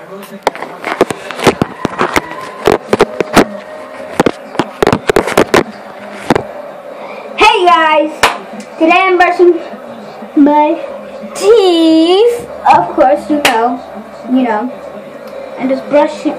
Hey guys, today I'm brushing my teeth. Of course, you know, and just brushing.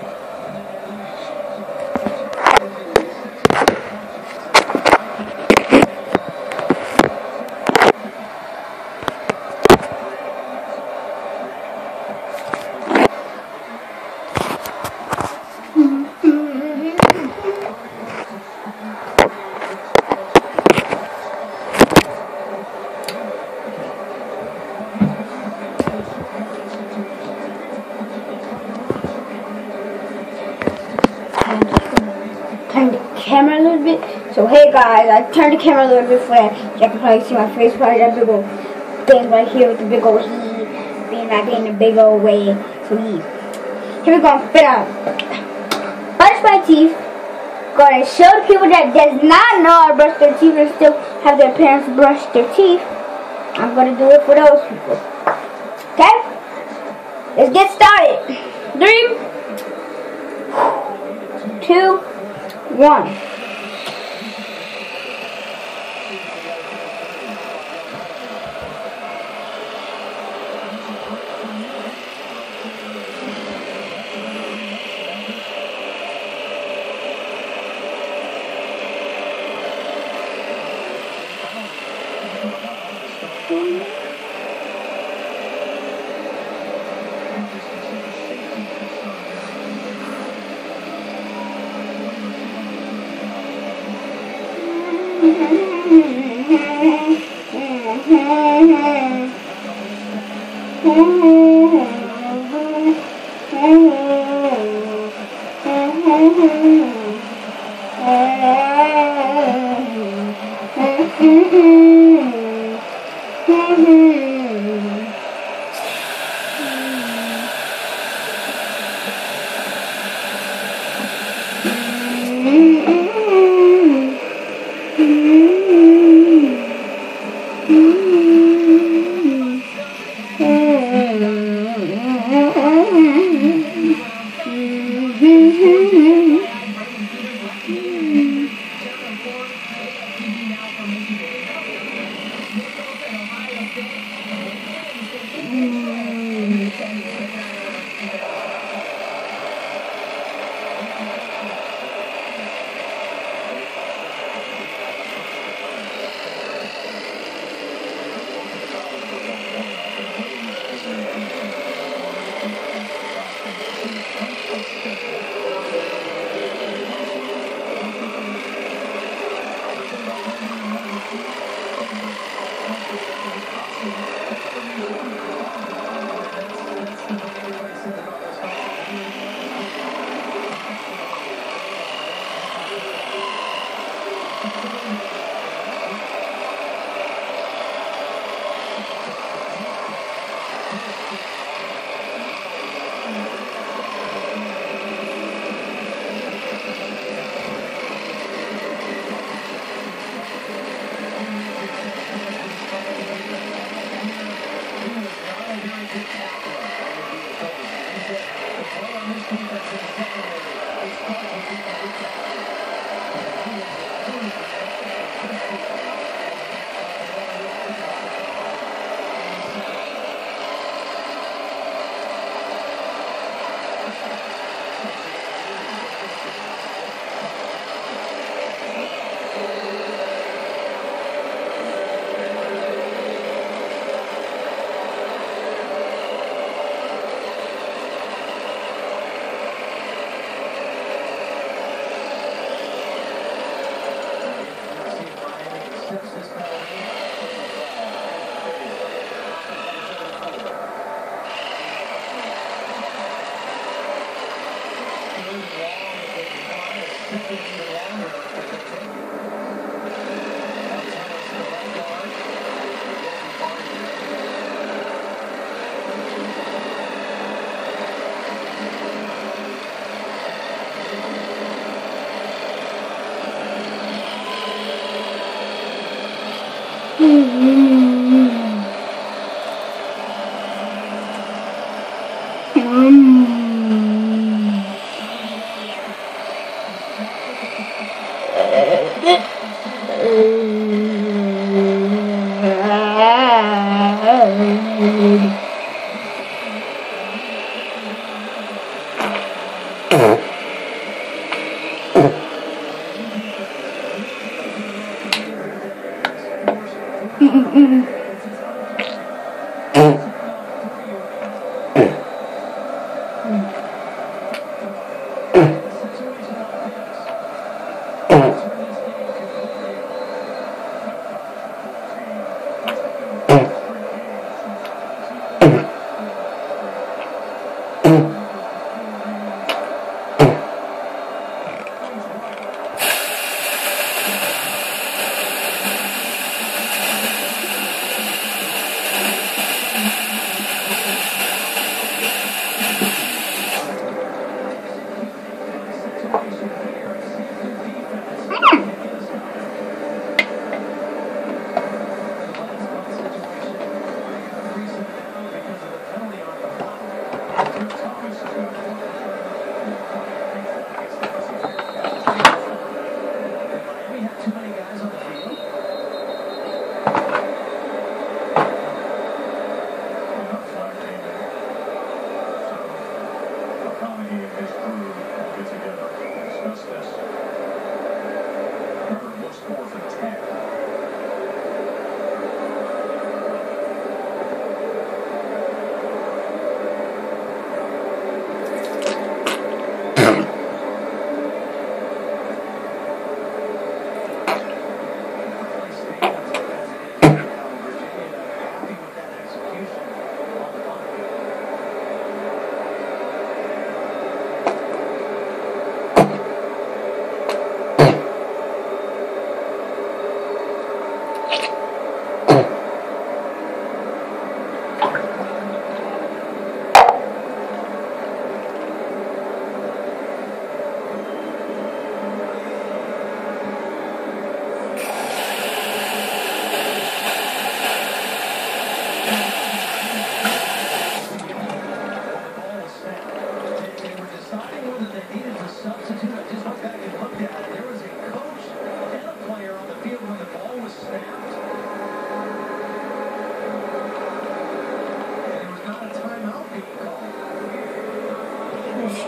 Turn the camera a little bit. So hey guys, I turned the camera a little bit for that. You can probably see my face, probably that big old thing right here with the big old being the big old way. So here we go. Fit out. Brush my teeth. Go ahead and show the people that does not know how to brush their teeth and still have their parents brush their teeth. I'm gonna do it for those people. Okay? Let's get started. 3, 2, 1.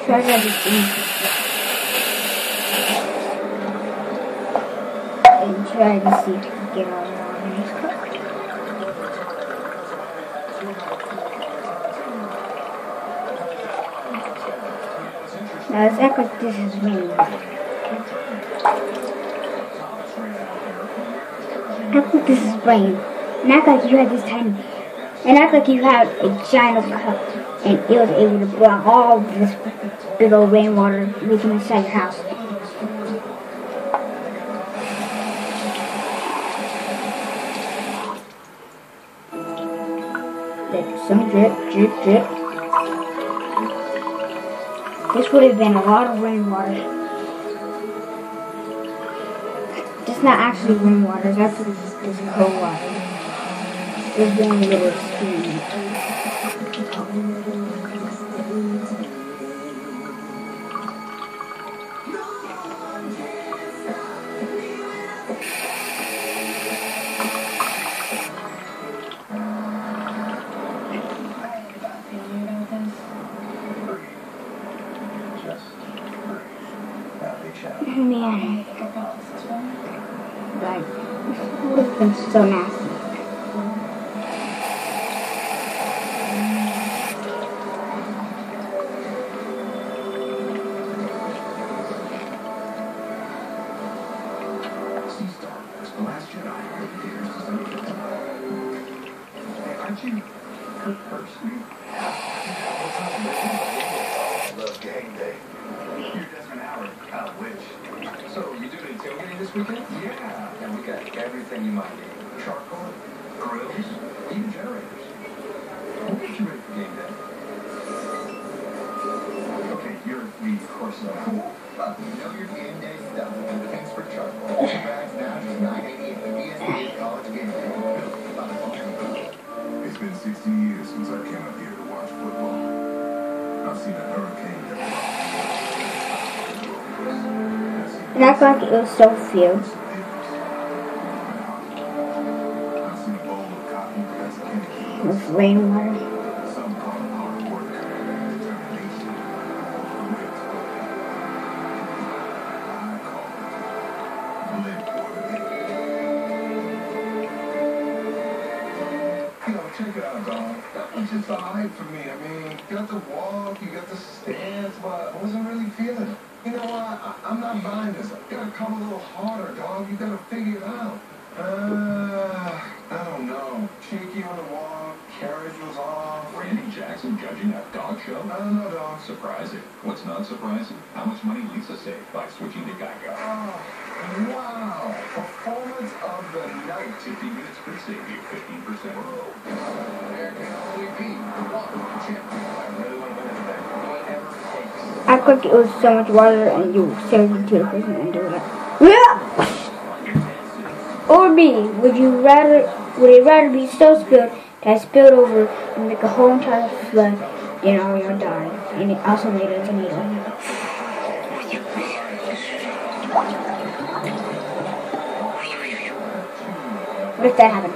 Try everything. And try to see if you can get all around this cup. Now let's act like this is rain. Act like this is rain. And act like you had this tiny. And act like you had a giant cup. And it was able to block all this big old rainwater leaking inside your house. Let some drip, drip, drip. This would have been a lot of rainwater. It's not actually rainwater, it's actually just cold water. It's been a little steamy. Man, like, this has been so nasty. The Last Jedi. Aren't you a good person? Love game day. You're Desmond Howard. Which? So, you doing tailgating this weekend? Yeah. And we got everything you might need. Charcoal, grills, even generators. We'll get you ready for game day. Okay, you're the course now. You know your game day stuff. Thanks for charcoal. Bags now just $9.88 for DSP college game day. It's been 60 years since I came up here to watch football. I've seen a hurricane that And act like it was so few. I've seen a bowl of cotton that's Kentucky. With rainwater. Some call it hard work, determination, grit. I call it live worthy. You know, check it out, dog. That was just the hype for me. I mean, you got the walk, you got the stance, but I wasn't really feeling it. You know what? I'm not buying this. You gotta come a little harder, dog. You gotta figure it out. I don't know. Shaky on the walk, carriage was off. Randy Jackson judging that dog show? I don't know, dog. Surprising. What's not surprising? How much money Lisa saved by switching to Geico. Oh, wow. Performance of the night. 50 minutes could save you 15%. There can only be one champion. I really want to win this thing. Whatever it takes. Act like it was so much water and you saved it to the person and do it. Yeah! Or B, would you rather be so spilled that spilled over and make a whole entire flood in all your die and it also made a tornado? What if that happened?